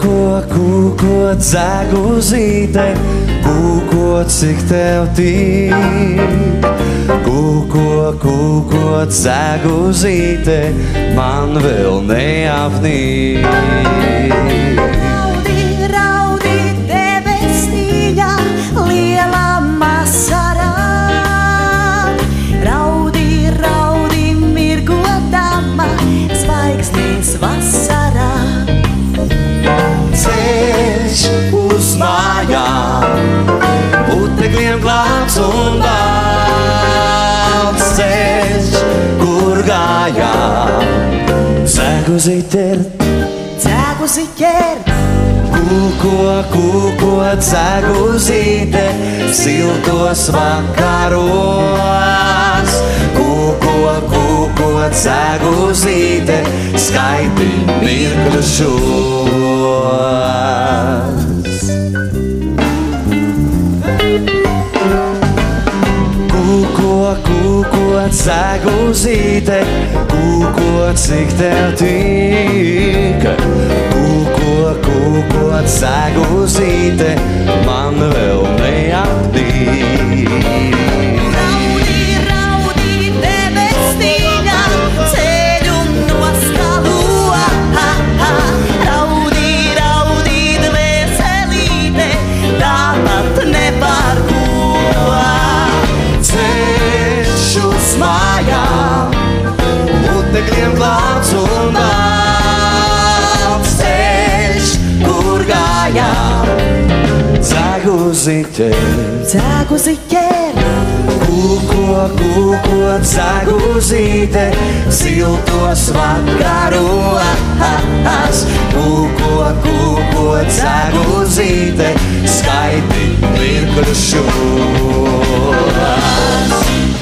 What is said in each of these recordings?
Kūko, Dzeguzīte, Kūko, cik tev tīk. Kūko, Dzeguzīte, man vēl neapnīk. Raudi, raudi, debesīņa, liela masarā. Raudi, raudi, mirgodama, zvaigznes vasarā. Ceļš uz mājām, putekļiem glābs un balts. Ceļš, kur gājām, Dzeguzīte, Dzeguzīte, Kūko, Dzeguzīte, siltos vakaros. Kūko, Dzeguzīte, skaiti mirkļu šos. Kūko, Dzeguzīte, Kūko, cik tev tīk. Kūko, Dzeguzīte, man vēl neapnīk. raudi, raudi, debesīņa, ceļu noskalo. Raudi, raudi, dvēselīte, tāpat neparko. Ceļš uz mājām, putekļiem glābs un balts. Ceļš, kur gājām, Dzeguzīte, Dzeguzīte, Kūko, Dzeguzīte, siltos vakaros. Kūko, Dzeguzīte, skaiti mirkļu šos.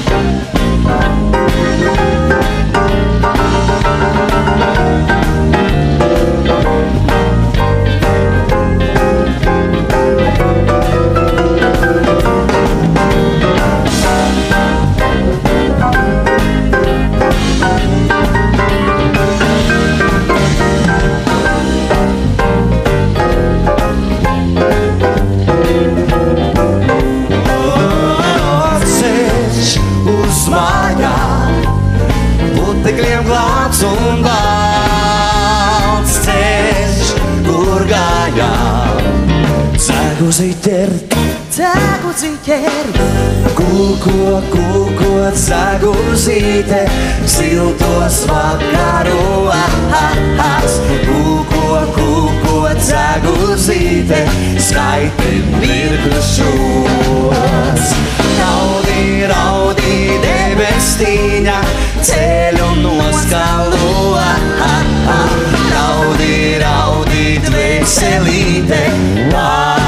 Putekļiem glābs un balts. Ceļš, kur gājām, Dzeguzīte, Dzeguzīte, Kūko, Dzeguzīte, siltos vakaros. Kūko, Dzeguzīte, skaiti mirkļu šos. Raudi, raudi, debesīņa, ceļu noskalo. Raudi, raudi, dvēselīte,